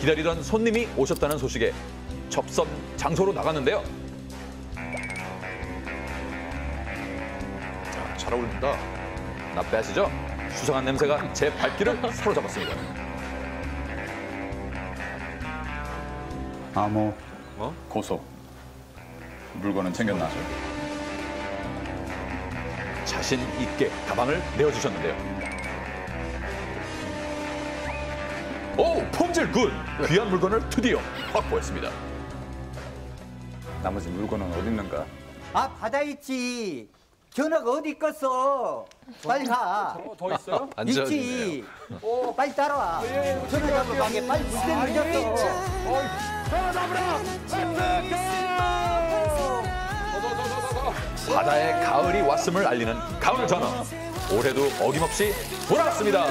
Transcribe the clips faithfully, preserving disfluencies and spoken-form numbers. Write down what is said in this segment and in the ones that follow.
기다리던 손님이 오셨다는 소식에 접선 장소로 나갔는데요. 야, 잘 어울린다. 납배하시죠? 수상한 냄새가 제 발길을 사로잡았습니다. 아무 어? 고소. 물건은 챙겼나? 자신 있게 가방을 내어주셨는데요. 오, 품질 굿! 귀한 물건을 드디어 확보했습니다. 나머지 물건은 어디 있는가? 아, 바다에 있지. 전화가 어디 있겠어? 빨리 가. 더 있어요? 있지. 오, 빨리 따라와. 전화 잡으러 가게. 빨리 물때는 늦었어. 전화 잡으라! 바다에 가을이 왔음을 알리는 가을 전어. 올해도 어김없이 돌아왔습니다.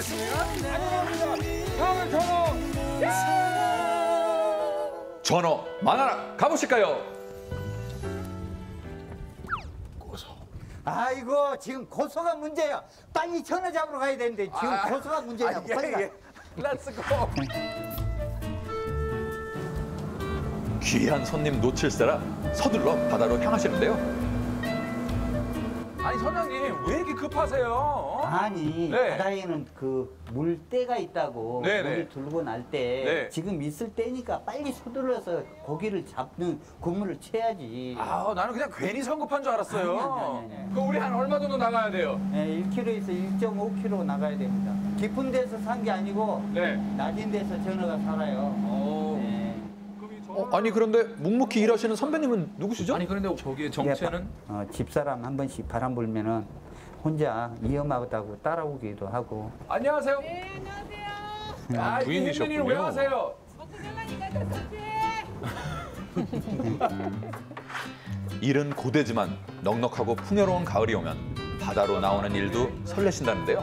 가을 전어! 전어 만나러 가보실까요? 아이고, 지금 고소가 문제야. 빨리 전화 잡으러 가야 되는데 지금 아, 고소가 문제냐고. 아, 예, 빨리 가. 예. 렛츠 고! 귀한 손님 놓칠세라 서둘러 바다로 향하시는데요. 아니 선장님 왜 이렇게 급하세요? 아니, 네. 바다에는 그 물때가 있다고. 네, 물이 네. 들고 날 때 네. 지금 있을 때니까 빨리 서둘러서 고기를 잡는 국물을 채야지. 아 나는 그냥 괜히 성급한 줄 알았어요. 아니, 아니, 아니, 아니. 그럼 우리 한 얼마 정도 나가야 돼요? 네, 일 킬로미터에서 일 점 오 킬로미터 나가야 됩니다. 깊은 데서 산 게 아니고 네. 낮은 데서 전어가 살아요. 오. 네. 어, 아니 그런데 묵묵히 일하시는 선배님은 누구시죠? 아니 그런데 저기 정체는? 어, 집사람 한 번씩 바람 불면은 혼자 위험하다고 따라오기도 하고. 안녕하세요. 네, 안녕하세요. 아, 부인이셨군요. 왜 하세요? 먹고 살라니까 됐었지. 일은 고되지만 넉넉하고 풍요로운 가을이 오면 바다로 나오는 일도 설레신다는데요.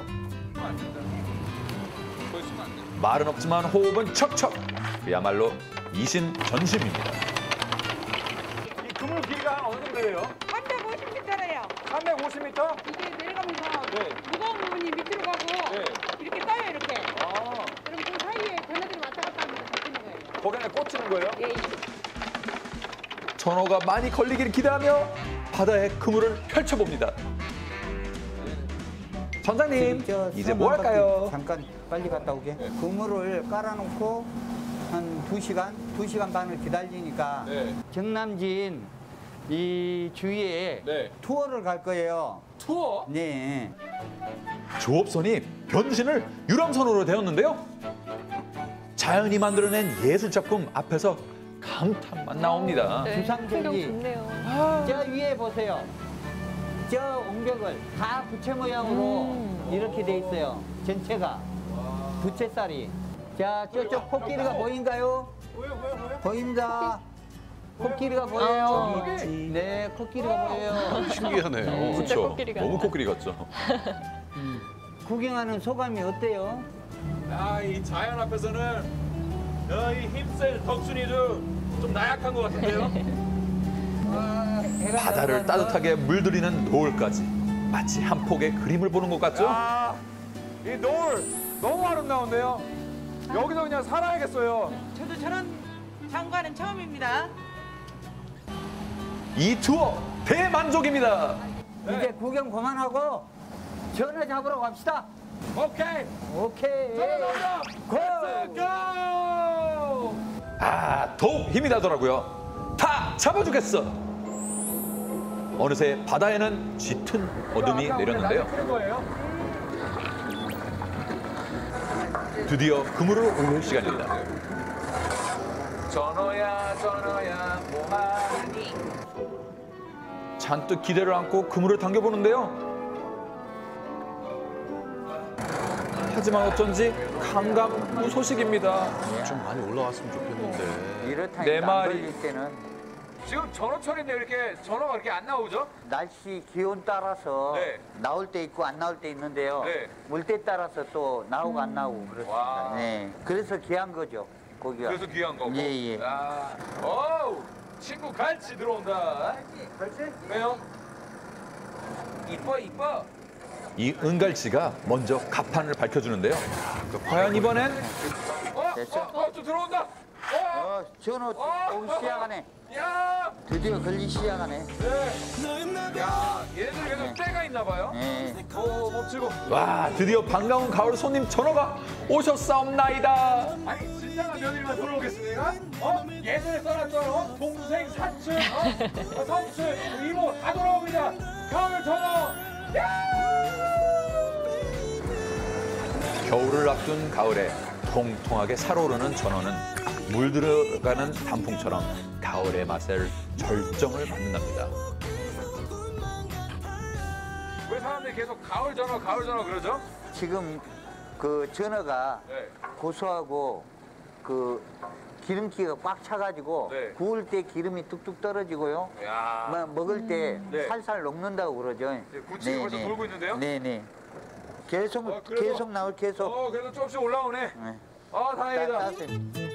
말은 없지만 호흡은 척척. 그야말로 이심전심입니다. 이 그물 길이가 어느 정도예요? 삼백오십 미터래요. 삼백오십 미터? 이게 내려가면서 네. 무거운 부분이 밑으로 가고 네. 이렇게 떠요, 이렇게. 아, 그럼 그 사이에 전어들이 왔다 갔다 하면서 잡히는 거예요. 거기에 꽂히는 거예요? 예, 예. 전어가 많이 걸리기를 기대하며 바다에 그물을 펼쳐봅니다. 선장님, 저 이제 수업 뭐 한 바퀴 할까요? 잠깐 빨리 갔다 오게. 그물을 깔아놓고 한 두 시간, 두 시간 반을 기다리니까 네. 정남진 이 주위에 네. 투어를 갈 거예요. 투어? 네. 조업선이 변신을 유람선으로 되었는데요. 자연이 만들어낸 예술작품 앞에서 감탄만 나옵니다. 네, 주상절리. 풍경 좋네요. 저 위에 보세요. 저 옹벽을 다 부채 모양으로 음. 이렇게 돼 있어요. 전체가 부채살이. 자, 저쪽 코끼리가 보인가요? 뭐요, 뭐요, 뭐요? 보입니다. 코끼리가 보여요. 어. 네, 코끼리가 보여요. 신기하네요. 진짜 그렇죠. 코끼리 너무 같다. 코끼리 같죠. 구경하는 소감이 어때요? 아, 이 자연 앞에서는 야, 이 힘쓸 덕순이 좀, 좀 나약한 것 같은데요? 바다를 따뜻하게 물들이는 노을까지 마치 한 폭의 그림을 보는 것 같죠? 아, 이 노을 너무 아름다운데요? 여기서 그냥 살아야겠어요. 저도 저런 장관은 처음입니다. 이 투어 대만족입니다. 이제 구경 그만하고 전화 잡으러 갑시다. 오케이. 오케이. 전화 고! 렛츠 고! 아, 더욱 힘이 나더라고요. 다 잡아주겠어. 어느새 바다에는 짙은 어둠이 아까 우리 내렸는데요. 라디오 끄는 거예요? 드디어 그물을 올릴 시간입니다. 전어야 전어야 뭐하니? 잔뜩 기대를 안고 그물을 당겨보는데요. 하지만 어쩐지 감감무소식입니다. 좀 많이 올라왔으면 좋겠는데. 이렇다 네 안 마리. 걸릴 때는 지금 전어철인데 이렇게 전어가 이렇게 안 나오죠? 날씨 기온 따라서 네. 나올 때 있고 안 나올 때 있는데요. 네. 물때 따라서 또 나오고 안 나오고 그렇습니다. 와. 네. 그래서 귀한 거죠, 고기가. 그래서 귀한 거고. 예, 예. 아, 어우, 친구 갈치 들어온다. 갈치? 왜요? 이뻐 이뻐. 이 은갈치가 먼저 갑판을 밝혀주는데요. 과연 이번엔 어? 됐어? 어, 또 들어온다. 어, 어, 전어 오기 시작하네. 야, 드디어 걸리 시작하네. 네. 야, 얘네들 계속 때가 있나 봐요. 네. 오, 멈추고. 와, 드디어 반가운 가을 손님 전어가 오셨사옵나이다. 아니, 진정한 며느리만 돌아오겠습니까? 어? 예전에 써놨던 어? 동생, 사촌, 어? 어, 삼촌, 이모 다 돌아옵니다. 가을 전어. 겨울을 앞둔 가을에 통통하게 살오르는 전어는 물들어가는 단풍처럼 가을의 맛을 절정을 받는답니다. 왜 사람들이 계속 가을 전어, 가을 전어 그러죠? 지금 그 전어가 네. 고소하고 그 기름기가 꽉 차가지고 네. 구울 때 기름이 뚝뚝 떨어지고요. 야. 뭐 먹을 때 네. 살살 녹는다고 그러죠. 네, 구치가 벌써 돌고 있는데요? 네네. 계속 어, 그래도- 계속 나올 계속. 어, 그래도 조금씩 올라오네. 네. 아, 다행이다. 따뜻해.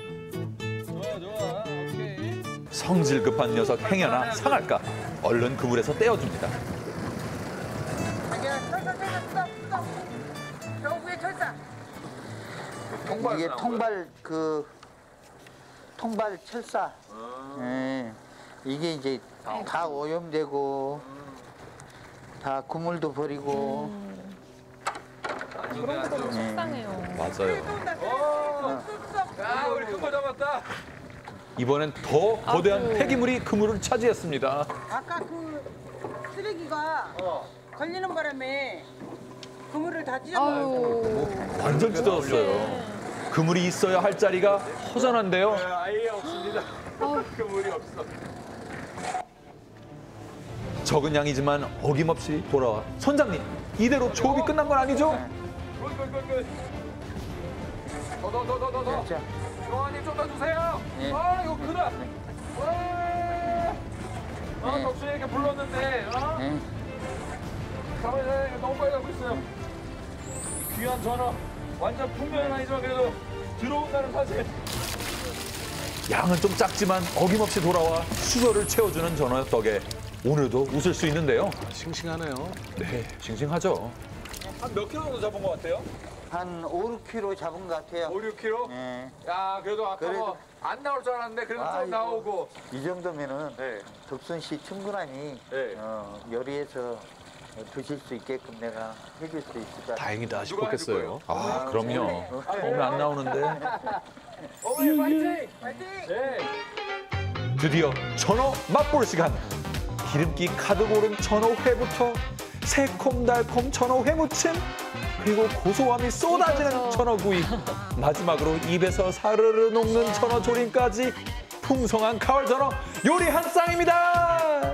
성질 급한 녀석 행여나 상할까 얼른 그물에서 떼어줍니다. 통발 이게 나온 통발 그 통발 철사. 아. 예. 이게 이제 다 오염되고 다 국물도 버리고. 그런 것도 속상해요. 맞아요. 어. 야, 우리 큰 거 잡았다. 이번엔 더 거대한 폐기물이 그물을 차지했습니다. 아까 그 쓰레기가 걸리는 바람에 그물을 다 찢어버렸어요. 아유. 완전 찢어졌어요. 그물이 있어야 할 자리가 허전한데요. 네, 아예 없습니다. 그 물이 없어. 적은 양이지만 어김없이 돌아와. 선장님, 이대로 조업이 끝난 건 아니죠? 굿, 굿, 굿, 굿. 더, 더, 더, 더, 더, 더. 자, 용환님 좀 더 주세요. 예. 아, 이거 크다. 와. 어, 예. 덕순이 이렇게 불렀는데, 어? 예. 가만히 있어요. 너무 빨리 가고 있어요. 귀한 전화. 완전 풍년은 아니지만 그래도 들어온다는 사실. 양은 좀 작지만 어김없이 돌아와 수저를 채워주는 전어 덕에 오늘도 웃을 수 있는데요. 싱싱하네요. 네, 싱싱하죠. 한 몇 킬로 정도 잡은 것 같아요? 한 오, 육 킬로그램 잡은 것 같아요. 오, 육 킬로? 예. 야, 그래도 아까 그래도- 뭐 안 나올 줄 알았는데 그래도 좀 아이고. 나오고. 이 정도면은 네. 덕순 씨 충분하니 네. 어, 요리해서 드실 수 있게끔 내가 해줄 수 있을 것 같아요. 다행이다 누가 해줄 싶었겠어요. 아, 그럼요. 처음에 안 나오는데 어머니 파이팅! 파이팅! 네. 드디어 전어 맛볼 시간. 기름기 가득 오른 전어회부터 새콤달콤 전어회 무침, 그리고 고소함이 쏟아지는 전어구이, 마지막으로 입에서 사르르 녹는 전어조림까지 풍성한 가을 전어 요리 한 쌍입니다.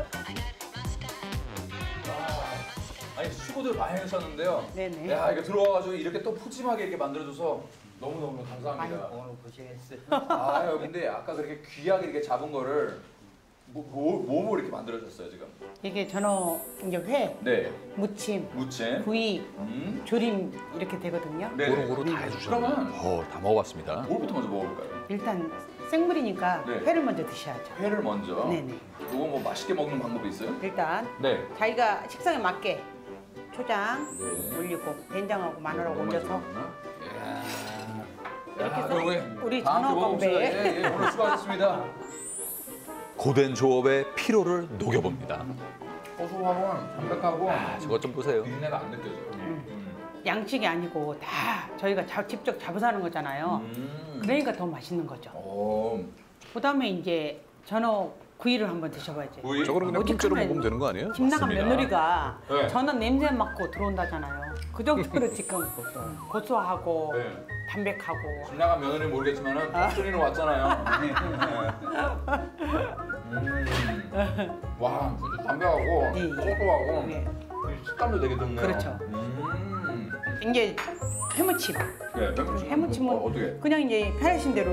아니 수고들 많이 하셨는데요. 네네. 야 이거 들어와가지고 이렇게 또 푸짐하게 이렇게 만들어줘서 너무 너무 감사합니다. 오늘 고생했어요. 아유 근데 아까 그렇게 귀하게 이렇게 잡은 거를 뭐, 뭐, 뭐 이렇게 만들어줬어요 지금? 이게 전어 이제 회, 네. 무침, 무침. 구이, 음. 조림 이렇게 되거든요. 네. 고루고루 다 해주셨네요. 그러면 어, 다 먹어봤습니다. 뭐부터 먼저 먹어볼까요? 일단 생물이니까 네. 회를 먼저 드셔야죠. 회를 먼저. 네네. 이거 뭐 맛있게 먹는 방법이 있어요? 일단 네. 자기가 식성에 맞게 초장 네. 올리고 된장하고 마늘하고 올려서 이렇게 해서 그럼 우리 다음 전어 주에 먹읍시다. 건배. 예, 예, 오늘 수고하셨습니다. 고된 조업의 피로를 녹여봅니다. 고소하고 담백하고 저것 좀 보세요. 비린내가 안 느껴져요. 음. 양식이 아니고 다 저희가 자- 직접 잡아서 하는 거잖아요. 음. 그러니까 더 맛있는 거죠. 오. 그다음에 이제 전어 구이를 한번 드셔봐야죠. 구이? 저거는 그냥 오직 통째로 하나에 먹으면 되는 거 아니에요? 집 나간 맞습니다. 며느리가 네. 전어 냄새 맡고 들어온다잖아요. 그 정도로 지금 고소하고 네. 담백하고 집 나간 며느리 모르겠지만은 덕순이는 왔잖아요. 음. 와, 진짜 담백하고 네. 고소하고 네. 이 식감도 되게 좋네요. 그렇죠. 음. 이제 해무침. 네, 해무침. 해무침은 어, 어떻게? 그냥 이제 편하신 대로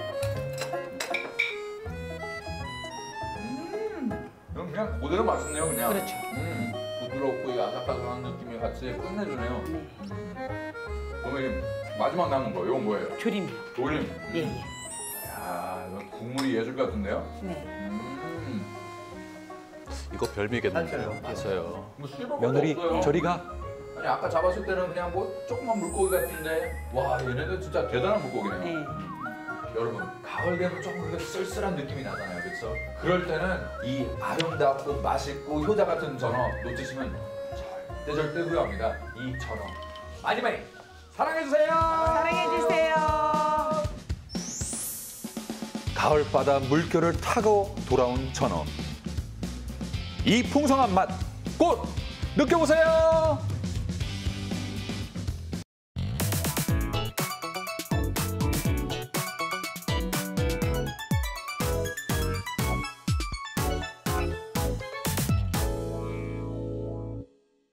음. 이건 그냥 그대로 맛있네요, 그냥. 그렇죠. 음. 부드럽고 이 아삭아삭한 느낌이 같이 끝내주네요. 그러면 이 마지막 남은 거, 이건 뭐예요? 조림이요. 조림. 예, 예. 야, 이거 국물이 예술 같은데요? 네. 음. 이거 별미겠는데요. 맞아요. 뭐 씹을 것도 며느리 없어요. 저리 가. 아니 아까 잡았을 때는 그냥 뭐 조그만 물고기 같은데 와 얘네들 진짜 대단한 물고기네요. 네. 여러분 가을 되면 조금 그렇게 쓸쓸한 느낌이 나잖아요, 그렇죠? 그럴 때는 이 아름답고 맛있고 효자 같은 전어 놓치시면 절대 절대 후회합니다. 이 전어 많이 많이 사랑해 주세요. 사랑해 주세요. 가을바다 물결을 타고 돌아온 전어. 이 풍성한 맛 꼭 느껴보세요.